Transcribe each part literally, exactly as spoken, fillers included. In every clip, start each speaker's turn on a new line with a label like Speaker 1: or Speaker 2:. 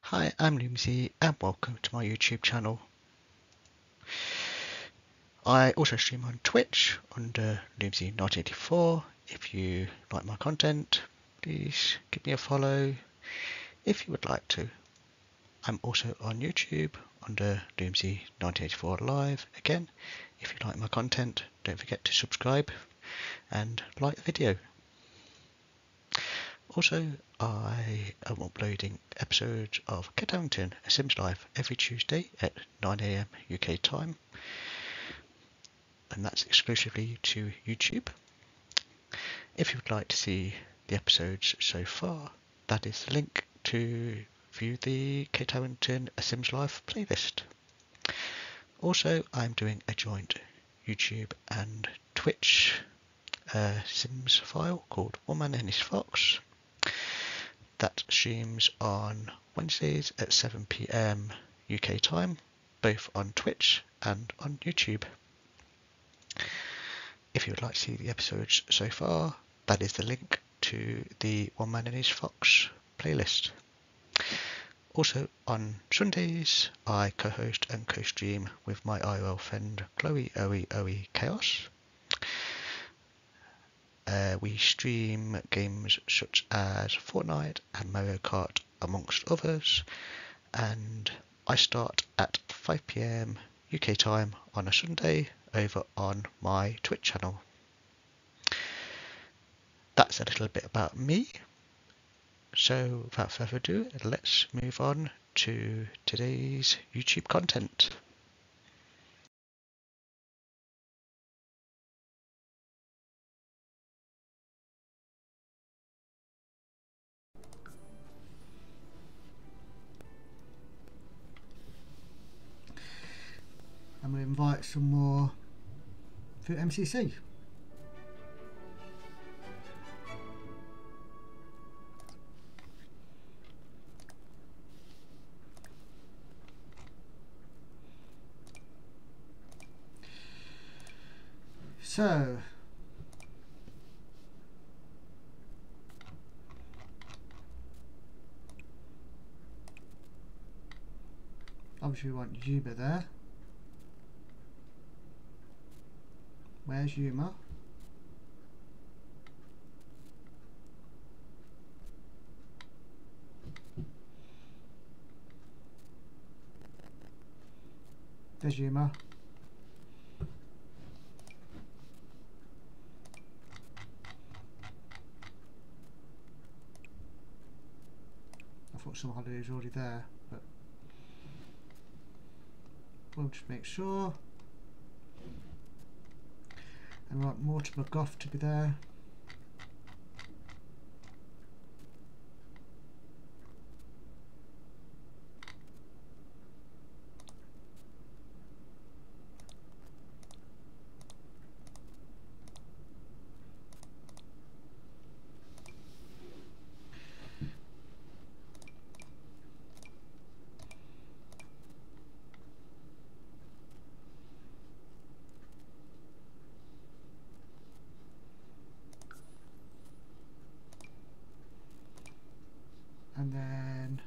Speaker 1: Hi, I'm Loomsy and welcome to my YouTube channel. I also stream on Twitch under Loomsy nineteen eighty-four. If you like my content, please give me a follow if you would like to. I'm also on YouTube under Loomsy nineteen eighty-four Live. Again, if you like my content, don't forget to subscribe and like the video. Also, I am uploading episodes of Kate Harington, A Sims Life every Tuesday at nine A M U K time, and that's exclusively to YouTube. If you would like to see the episodes so far, that is the link to view the Kate Harington, A Sims Life playlist. Also, I'm doing a joint YouTube and Twitch uh, Sims file called One Man and His Fox. That streams on Wednesdays at seven P M U K time, both on Twitch and on YouTube. If you would like to see the episodes so far, that is the link to the One Man and His Fox playlist. Also on Sundays, I co-host and co-stream with my I R L friend Chloe Oe Oe Chaos. Uh, we stream games such as Fortnite and Mario Kart amongst others, and I start at five P M U K time on a Sunday over on my Twitch channel. That's a little bit about me. So without further ado, let's move on to today's YouTube content.
Speaker 2: I'm going to invite some more for M C C. So, obviously we want Yuma there. Where's Yuma? There's Yuma. I thought Summer Holiday was already there, but we'll just make sure. And we want Mortimer Goff to be there. And then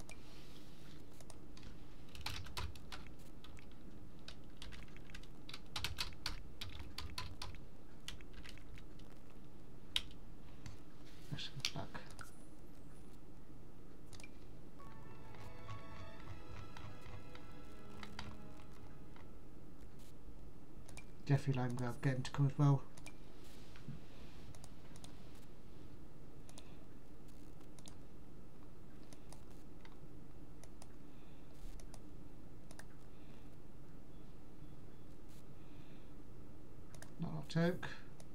Speaker 2: let's go back. Jeffrey Landgraf, get him to come as well. Not Oak.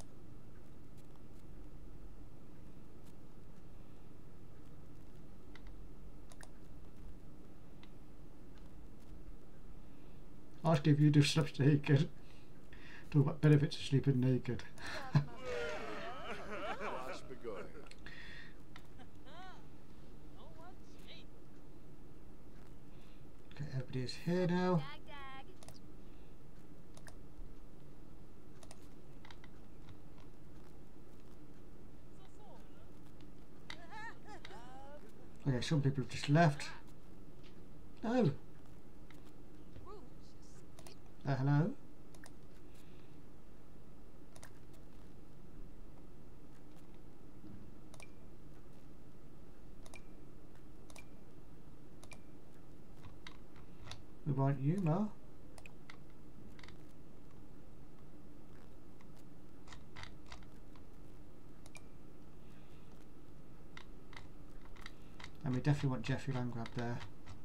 Speaker 2: Ask if you do sleep naked. Talk about benefits of sleeping naked. Okay, everybody's here now. Okay, some people have just left. No. Uh, hello? We want you, Ma. And we definitely want Jeffrey Landgrab there.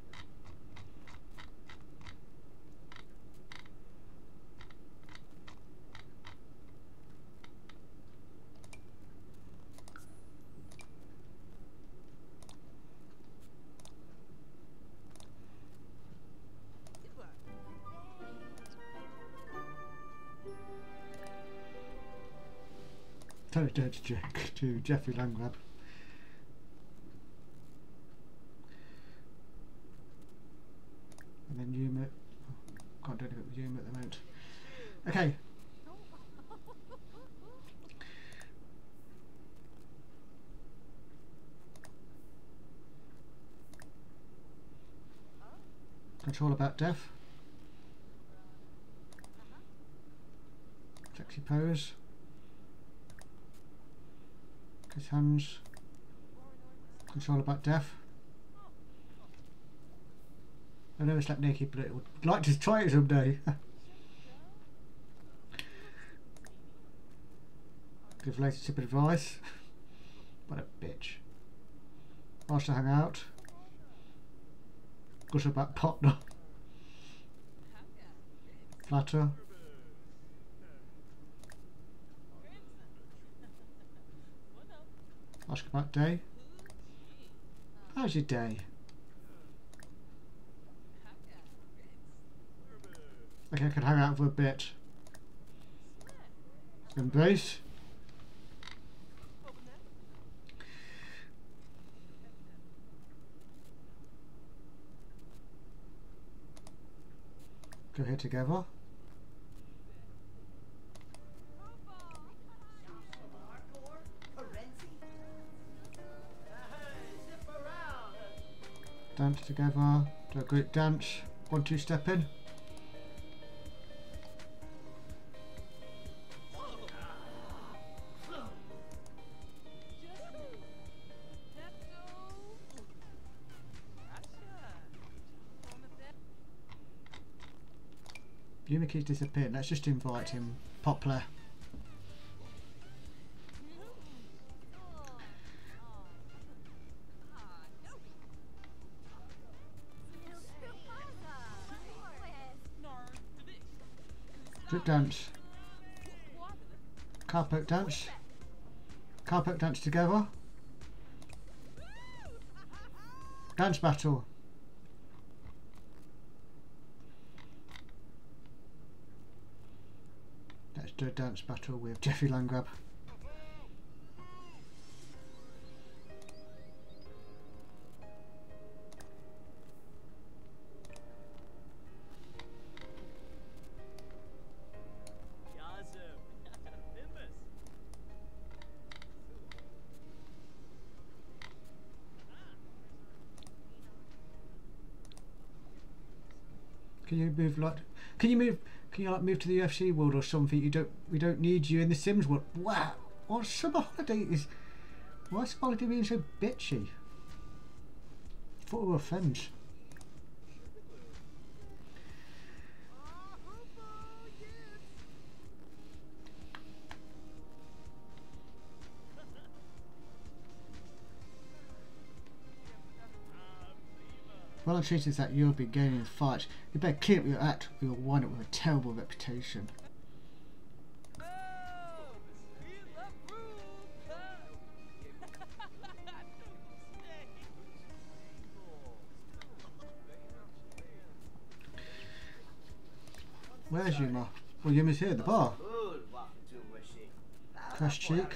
Speaker 2: Tell it to Jack, to Jeffrey Landgrab. And then Yuma. Oh, can't do anything with Yuma at the moment. Okay. Control about death. Sexy pose. His hands. Control about death. I never slept naked, but I would like to try it someday. Give relationship advice. What a bitch. Whilst to hang out. Gutter about partner. Flatter. Ask about day. How's your day? Okay, I can hang out for a bit. Embrace. Go here together. Dance together. Do a group dance. One, two, step in. Yuma keeps disappearing. Let's just invite him. Poplar. Group dance. Carpet dance. Carpet dance together. Dance battle. Let's do a dance battle with Jeffrey Landgrab. Can you move like? Can you move? Can you like move to the U F C world or something? You don't. We don't need you in the Sims world. Wow. What summer holiday is? Why is holiday being so bitchy? I thought we were friends. Well, the truth is that you'll be gaining the fight. You better keep your act or you'll wind up with a terrible reputation. Where's Yuma? Well, Yuma's here at the bar. Crash cheek.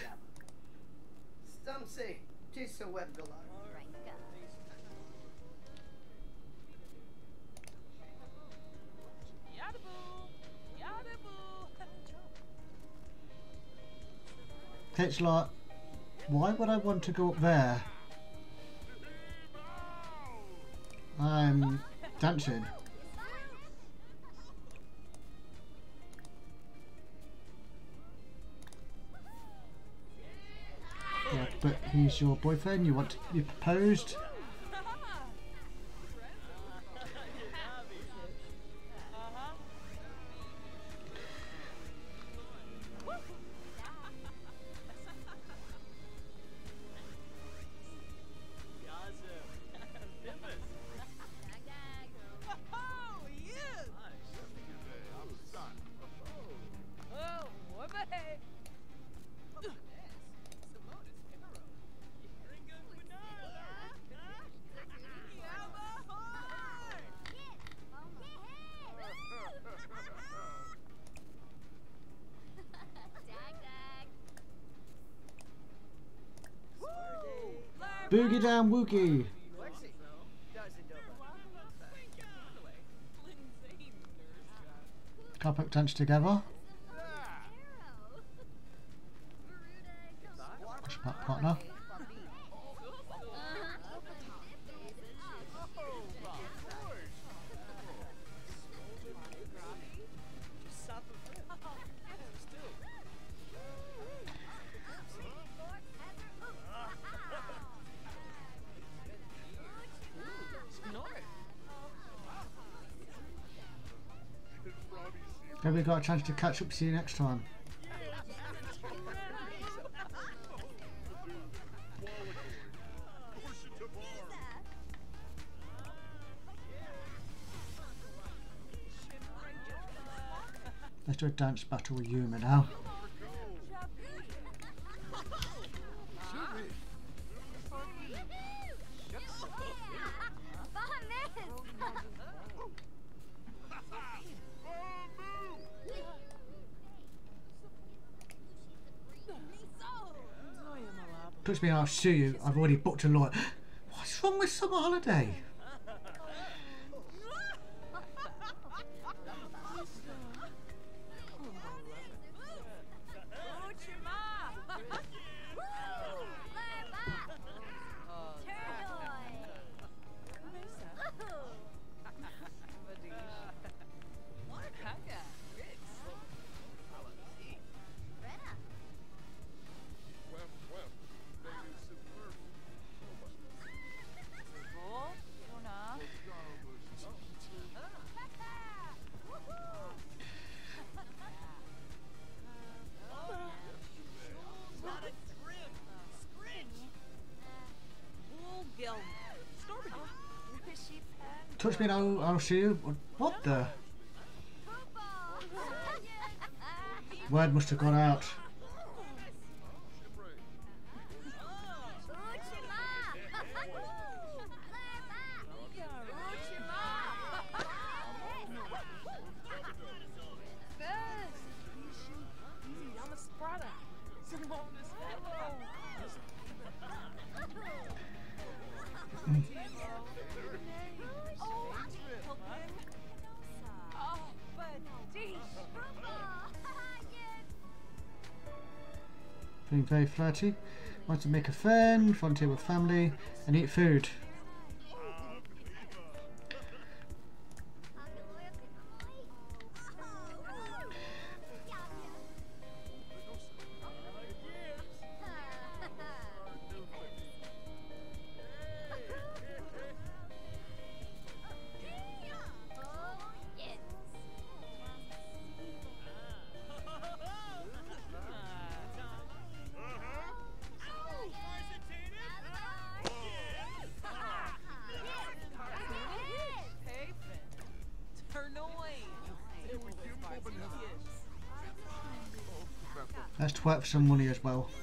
Speaker 2: It's like, why would I want to go up there? I'm dancing. Yeah, but he's your boyfriend. You want to be proposed. Boogie down Wookie. Couple dance together. What's that partner? Maybe we got a chance to catch up. See you next time. Let's do a dance battle with Yuma now. Touch me and I'll sue you. I've already booked a lawyer. What's wrong with summer holiday? Touch me and I'll, I'll see you. What the? Word must have gone out. Being very flirty. Wants to make a friend, volunteer with family, and eat food. Let's twerk for some money as well.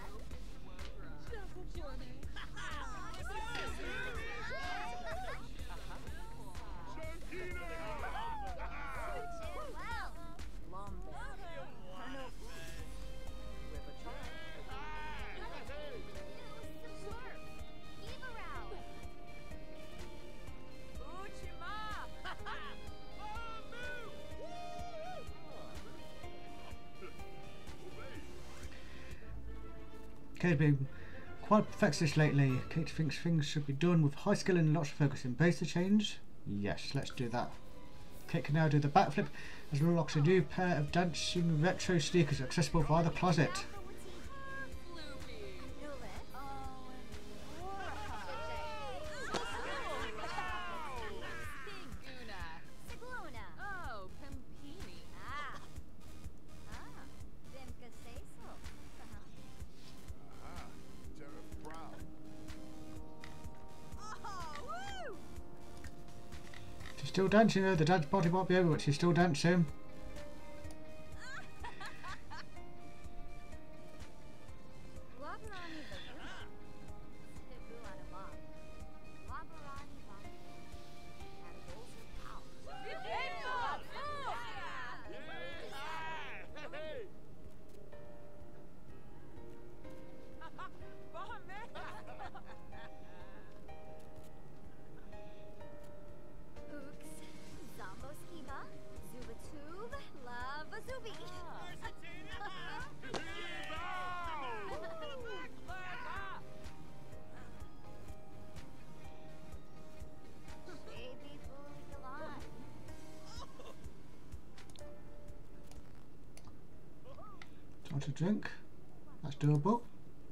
Speaker 2: Kate's been quite perfectionist lately. Kate thinks things should be done with high skill and lots of focus in base to change. Yes, let's do that. Kit can now do the backflip as it unlocks a new pair of dancing retro sneakers accessible via the closet. She's still dancing though, the dance party might be over, but she's still dancing. Time to drink. That's doable.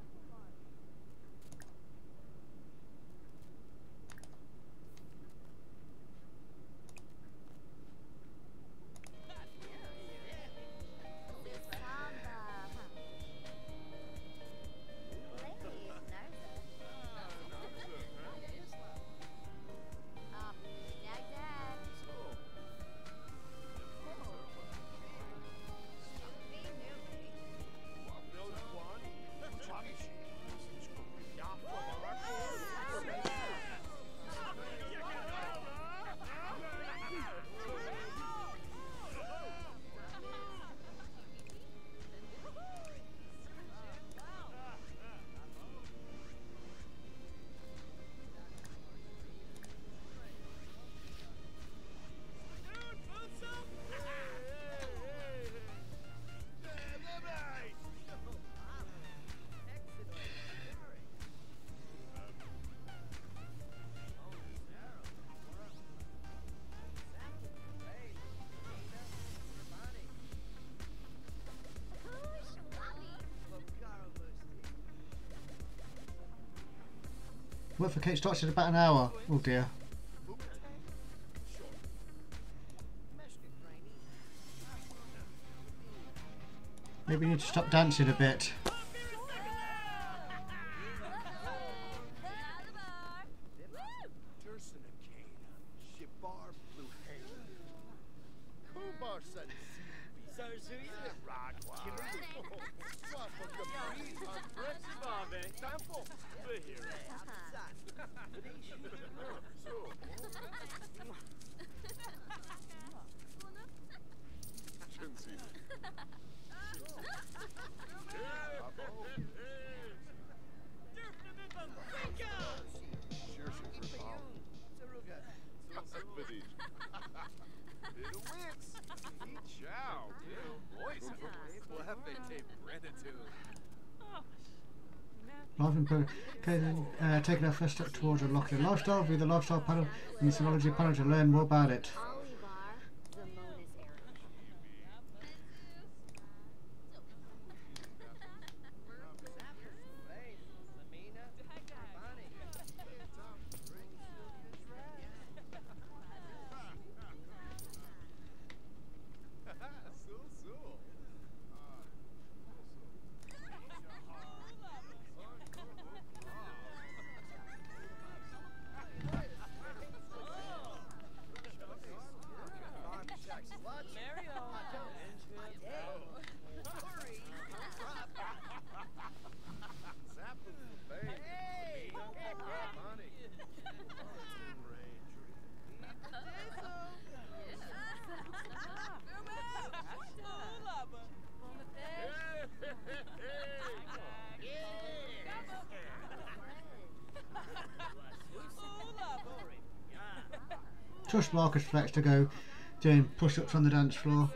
Speaker 2: Work for Kate starts in about an hour. Oh dear. Maybe we need to stop dancing a bit. Life in pro okay, then, uh, taking our first step towards unlocking a lifestyle via the lifestyle panel and the synology panel to learn more about it. Trust Marcus Flex to go doing push-ups on the dance floor.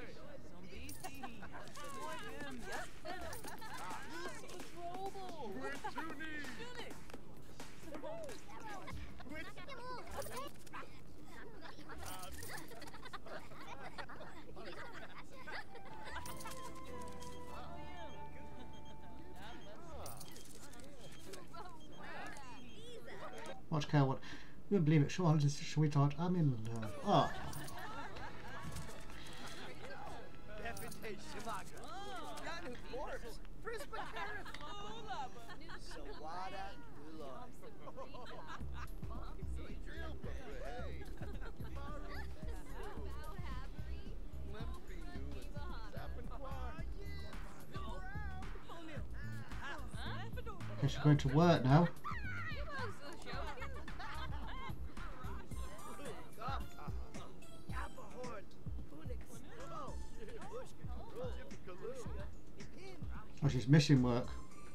Speaker 2: Watch care what. You wouldn't believe it, sure, sweetheart. I'm in love. Oh. Okay, she's going to work now. Oh, she's missing work.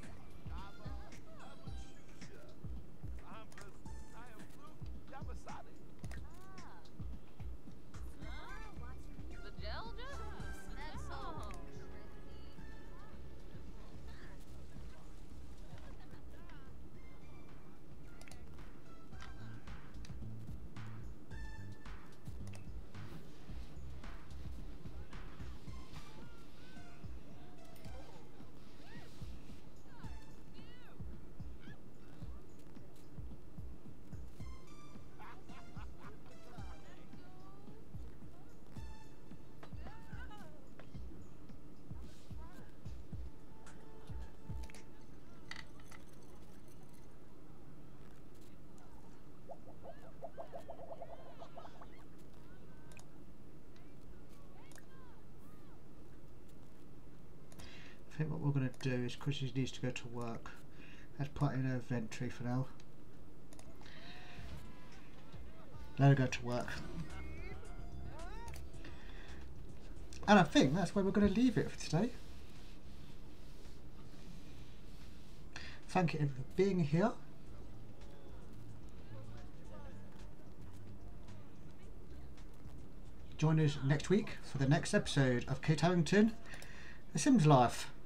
Speaker 2: I think what we're going to do is, because she needs to go to work, let's put in her inventory for now. Let her go to work. And I think that's where we're going to leave it for today. Thank you for being here. Join us next week for the next episode of Kate Harington, A Sims Life.